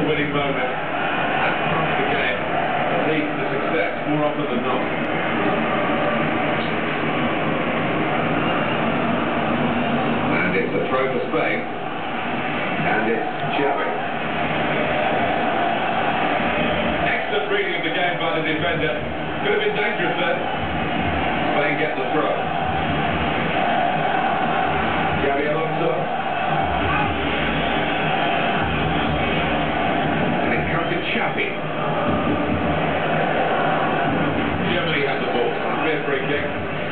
winning moment. That's part of the game. That leads to success more often than not. And it's a throw for Spain. And it's Xavi. Excellent reading of the game by the defender. Could have been dangerous there. Spain get the throw. Xavi Alonso. And it comes to Xavi. Germany has the ball. That'll be a free kick.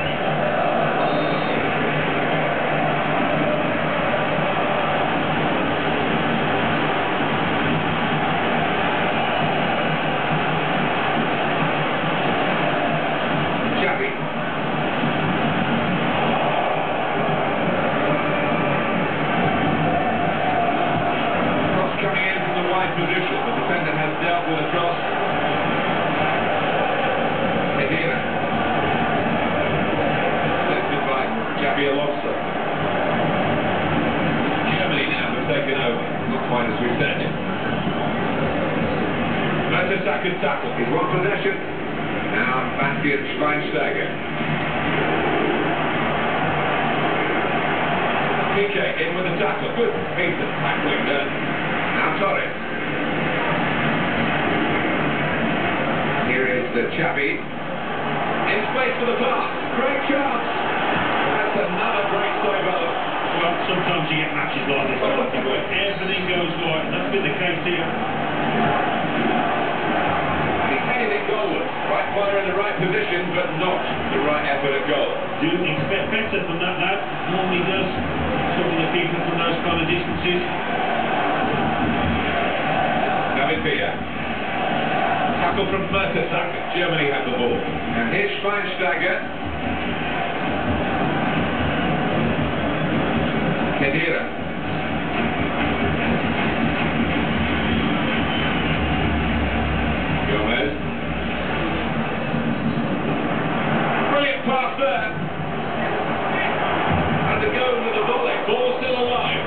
Position. The defender has dealt with a cross. Khedira. Lifted by Xavi Alonso. Germany now have taken over. Not quite as we said. Mertesacker tackle. He's won possession. Now Bastian Schweinsteiger. Piqué in with the tackle. Good piece of tackling there. Now Torres. Xavi in space for the pass. Great chance. That's another great save, Alan. Well, sometimes you get matches like this, where everything goes right, and that's been the case here. And he's headed it goalwards. Right player in the right position, but not the right effort at goal. Do expect better from that lad. Normally does. Trouble the keeper from those kind of distances. David Villa. Tackle from Mertesacker. Germany have the ball. And here's Schweinsteiger. Khedira. Gomez. Brilliant pass there. And the goal with the volley. Ball still alive.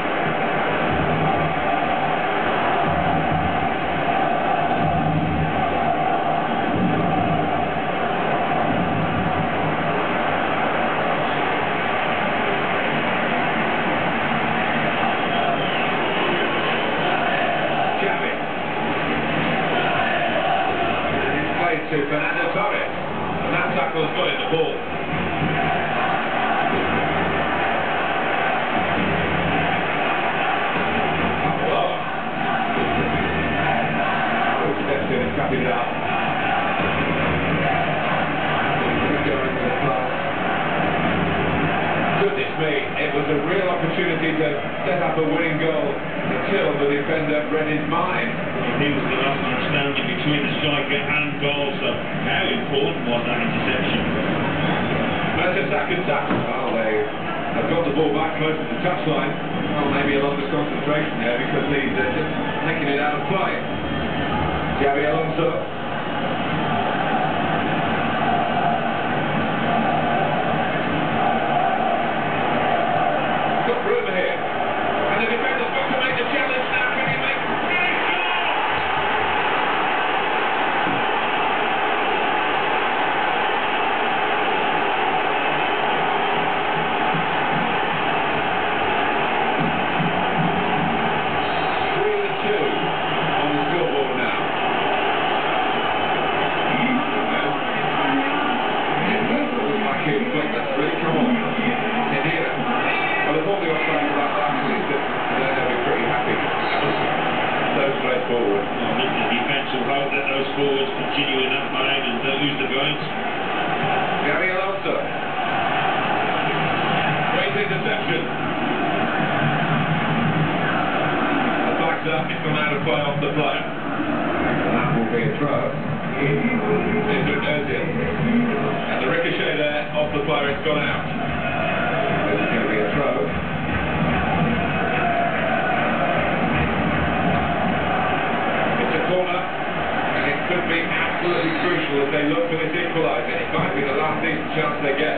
To Fernando Torres, and that tackle's got in the ball. Pavlova. Steps in and cut it up. Going to the pass. Goodness me, it was a real opportunity to set up a winning goal until the defender read his mind. He was the last man standing between the striker and goal, so how important was that interception? Mertesacker tackle. Well, they have got the ball back close to the touchline. Well, maybe a lot of concentration there because he's just taking it out of play. Xavi Alonso. Got room here. And the defender's got to make the challenge now. Can he make it? Forward. Well, the defence will hope that those forwards continue in that vein and don't lose the points. Xavi Alonso. Great interception. The back's up, it's gone out of play off the player. That will be a throw. Into Ozil. And the ricochet there off the player, it's gone out. This is going to be a throw. Corner, and it could be absolutely crucial as they look for this equaliser. It might be the last decent chance they get.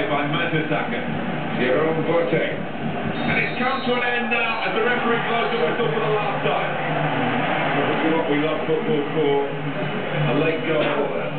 by Mertesacker. Jerome Boateng. And it's come to an end now as the referee blows the whistle for the last time. This is what we love football for. A late goal.